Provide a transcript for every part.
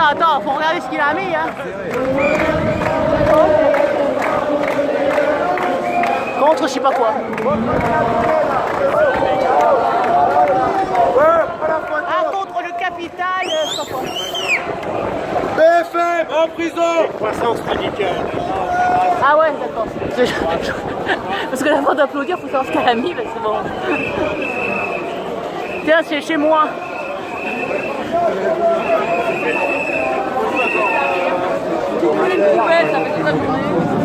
attends, faut regarder ce qu'il a mis, hein. Contre je sais pas quoi. Ah, contre le capital, je sais pas. BFM en prison. Croissance radicale. Ah ouais, d'accord. Parce que avant d'applaudir, faut savoir ce qu'elle a mis, c'est bon. Tiens, c'est chez moi. Une poubelle, ça fait toute la journée.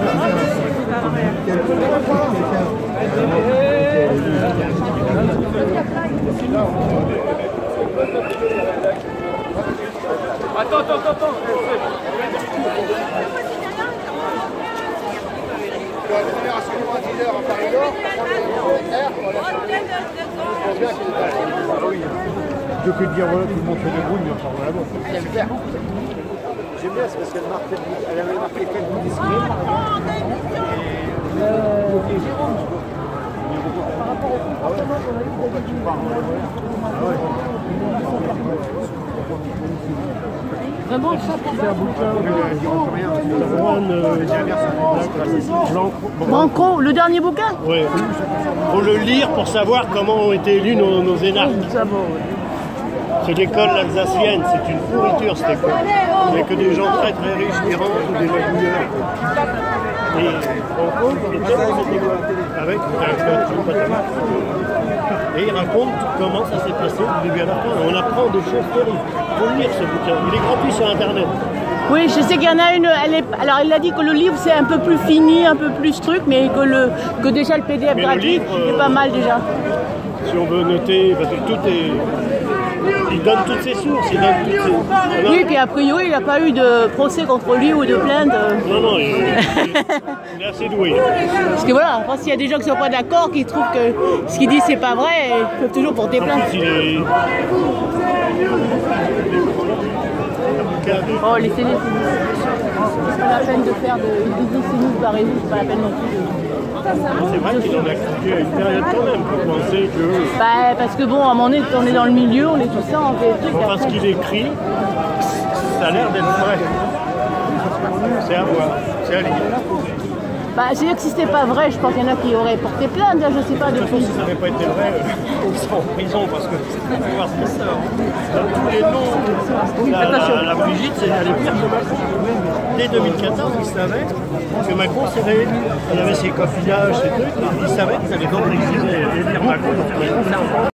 Attends. La génération de dealer à Paris-Nord, Plutôt que de dire voilà, tout le monde fait des brouilles, mais enfin voilà, bon. j'aime bien, c'est parce qu'elle avait marqué quel bout d'escrime. Par rapport au comportement qu'on a eu vraiment, ça pour faire Branco, le dernier bouquin? Oui. Faut le lire pour savoir comment ont été élus nos énarques. C'est l'école alsacienne, c'est une pourriture cette école. Il n'y a que des gens très très riches qui rentrent ou des magouilleurs. Et Branco, il était dans cette école avec un et il raconte comment ça s'est passé du début à la fin. On apprend des choses terribles. Il faut le lire ce bouquin. Il est gratuit sur internet. Oui, je sais qu'il y en a une. Alors il a dit que le livre c'est un peu plus fini, un peu plus truc, mais que déjà le PDF mais gratuit est pas mal déjà. Si on veut noter, parce que tout est. Il donne toutes ses sources, il donne toutes ses... Oui, puis a priori, il n'a pas eu de procès contre lui ou de plainte. Non, il est assez doué. Parce que voilà, s'il y a des gens qui ne sont pas d'accord, qui trouvent que ce qu'il dit c'est pas vrai, ils peuvent toujours porter plainte. En plus, il est... Oh, les télés, c'est pas la peine de faire de CNews par réseau, c'est pas la peine non plus. C'est vrai qu'il en a critiqué à une période quand même pour penser que... Bah, parce que bon, à un moment donné, on est dans le milieu, on est tout ça, on fait des trucs. Parce qu'il écrit, ça a l'air d'être vrai. C'est à voir, c'est à lire. Bah, c'est-à-dire que si c'était pas vrai, je pense qu'il y en a qui auraient porté plainte, je sais pas, De toute façon, depuis. si ça n'avait pas été vrai, on serait en prison parce que c'est pour voir ce qui sort. Dans tous les noms, la Brigitte, elle est pire que Macron. Dès 2014, il savait que Macron serait élu. Il avait ses copillages, ses trucs, il savait qu'ils allaient donc exiler Macron.